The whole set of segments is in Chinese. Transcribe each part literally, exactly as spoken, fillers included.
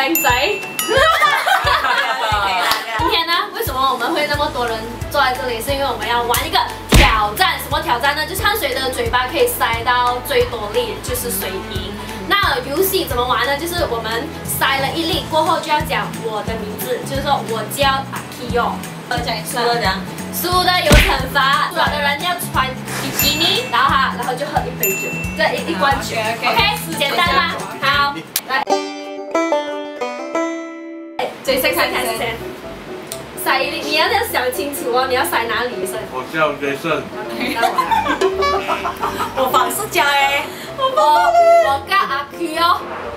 靓仔。今天呢，为什么我们会那么多人坐在这里？是因为我们要玩一个挑战。什么挑战呢？就是看谁的嘴巴可以塞到最多粒，就是谁赢。那游戏怎么玩呢？就是我们塞了一粒过后，就要讲我的名字，就是说我叫阿 Kyo。讲输了讲，输的有惩罚，输了的人要穿比基尼，然后哈，然后就喝一杯酒，这一一罐酒 ，OK， 简单吗？好，来。 最先开始先，塞你你要要想清楚哦，你要塞哪里先？ 我叫 Jason。 我仿是叫诶， 我我叫阿 Q 哦，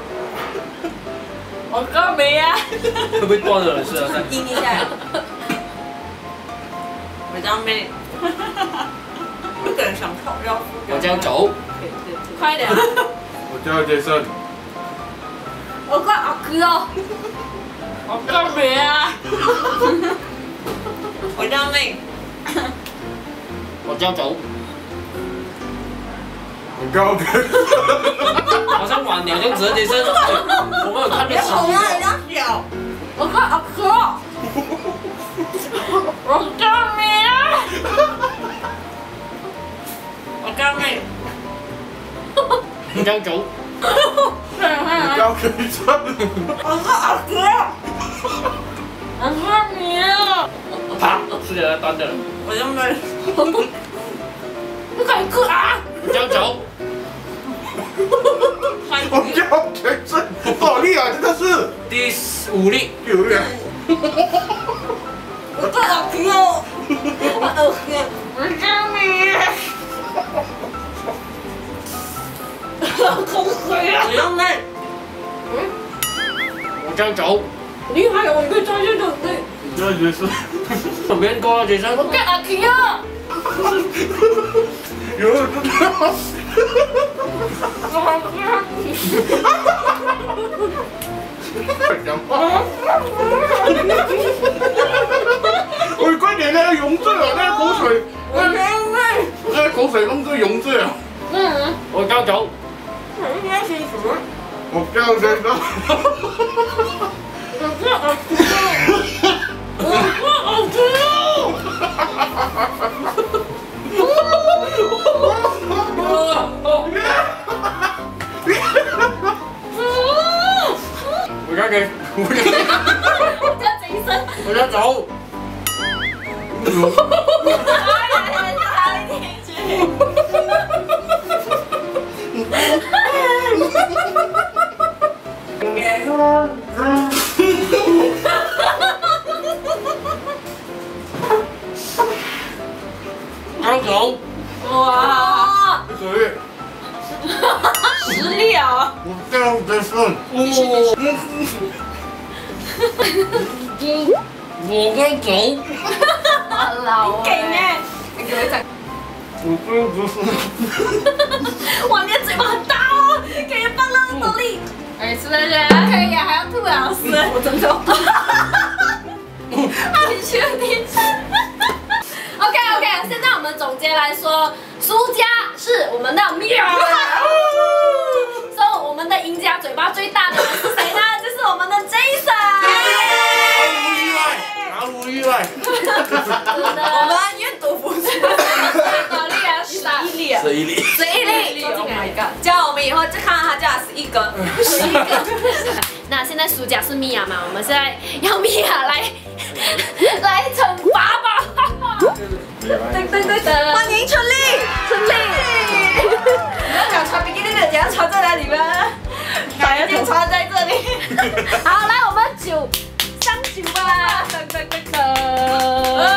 我叫梅啊。 会不会断了？是啊， 音一下。我叫梅。有点想靠要。 我叫走。 快点。 我叫 Jason。 我叫阿 Q 哦。 我叫梅啊！我叫妹， 我叫走。 我叫 Jason。 好像晚鸟这样子，杰森，我们有看得起我你。 叫小， 我叫阿 Q。 我叫梅啊！我叫妹， 我叫走。 我叫 Jason。 我叫阿哥。 我叫你啊！ 啪，是的，端的。 我叫妹。 不可以哭啊！ 我叫走。 我叫 Jason。好厉害，真的是。 第五粒。 第五粒。 我叫阿哥。我阿哥。我叫你。口水啊！我叫妹。嗯。 我叫走。 厉害哦！你可以抓这种对。 我叫 Jason。 有没人过啊，杰森？ 我叫阿 Q 啊。 有人知道。讲话。喂，快点，那个溶醉了，那个口水， 我叫妹。 那个口水弄至溶醉了。 嗯。 我叫走。 我应该是什么？ 我叫 Jason。 我叫阿 Q。我叫阿 Q。 我叫给， 我叫杰森。 我叫走。叫走。 哇！ 可以。 实力啊！ 我叫 Jason。 我叫走。 老给呢？ 你给我讲。 我叫 Jason。 哇，你的嘴巴很大哦，可以放那么多力。哎，吃了些，可以啊，还要吐啊，是。我真的。你确定 ？OK OK， 现在我们总结来说，输家是我们的米尔。所以我们的赢家嘴巴最大的人是谁呢？就是我们的 Jason。 毫无意外，毫无意外。 我们愿赌服输。 好厉害，十一粒啊！ 十一粒。 十一粒，做进来一个。 这样我们以后就看到他叫十一根， 十一个。那现在输家是米娅嘛？我们现在要米娅来来惩罚吧！噔噔噔噔， 欢迎春丽， 春丽。 你要讲穿比基尼的，你要穿在哪里呢？一定穿在这里。 好，来我们酒上酒吧！噔噔噔噔。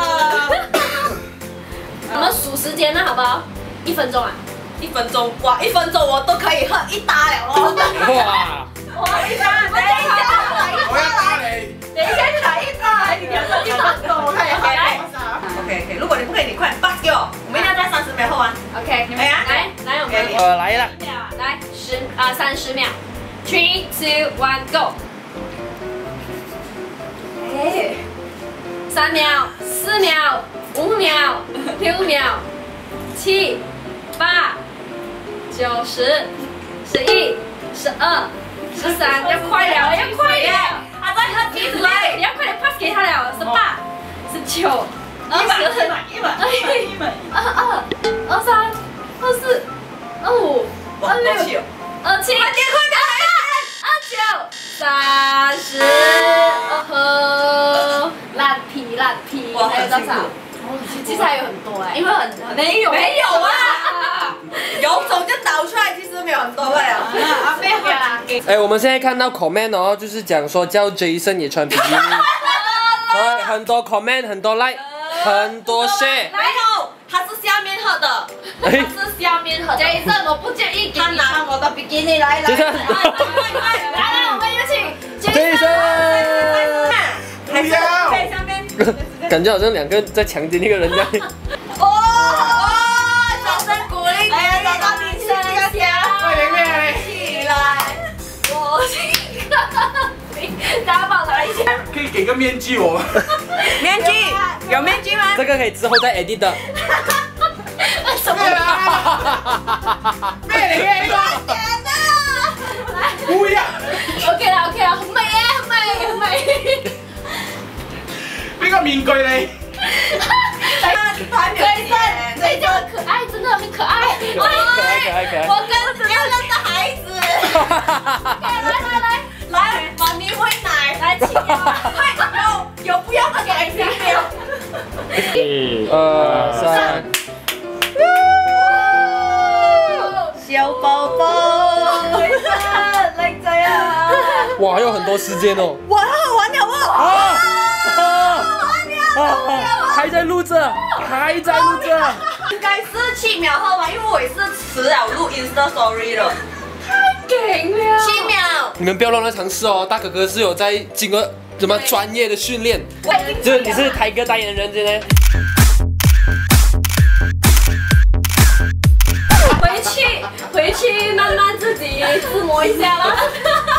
我们数时间呢，好不好？一分钟啊！ 一分钟，哇，一分钟我都可以喝一打了哦。 哇！ 哇，一打，等一下，来一我要打， 打你。 等一下就来一打，你两个一打都可以，好来。OK OK， 如果你不可以，你快点 pass 给我，我们一定要在三十秒后完。 OK， 你们哎呀来来，我们呃，来了。 十秒，来十啊三十秒 ，three two one go。哎，三秒，四秒，五秒，六秒，七，八，九十，十一，十二，十十三，要快了，要快了！ 他在他鼻子来， 你要快点 pass 给他了，十八、十九、二十、 一百一百一百一百二二、二三、二四、二五、二六、二七、快点快点！二九、三十，哦呵，烂皮烂皮，还有多少？其实还有很多哎，因为很没有没有啊，有种就导出来，其实没有很多了。啊，没有啦。 哎，我们现在看到 comment 哦，就是讲说叫 Jason 也穿比基尼，哎，很多 comment， 很多 like， 很多 share。 没有，他是下面喝的，他是下面喝的。 Jason，我不介意给他你拿我的比基尼来来。 Jason， 来来，我们有请 Jason， 不要。 在下面。 感觉好像两个人在强奸一个人这样。 哦哦，掌声鼓励！哎呀，找到你这个家， 快点快点！ 起来！ 我去看，大家帮我来一下。 可以给个面具我吗？ 面具有面具吗？ 这个可以之后再 edit 的。 什么？ 快点快点！不要！ OK 啦 OK 啦，好美啊，好美好美。 俾個面具你。 对对，对，就很可爱，真的很可爱。 可爱可爱可爱。 我跟漂亮的孩子。 来来来来，妈咪喂奶， 来，请有有不要的给你没有？ 一二三。 小宝宝，靓仔啊！ 哇，还有很多时间哦。 哇，完了哦！ 啊啊！还在录着，还在录着。 应该是七秒后吧，因为我也是迟了录 Insta Story 了。 顶了。 七秒。 你们不要乱乱尝试哦，大哥哥是有在经过什么专业的训练。 我已经就是你是台哥代言人，真的。 回去回去慢慢自己自摸一下啦。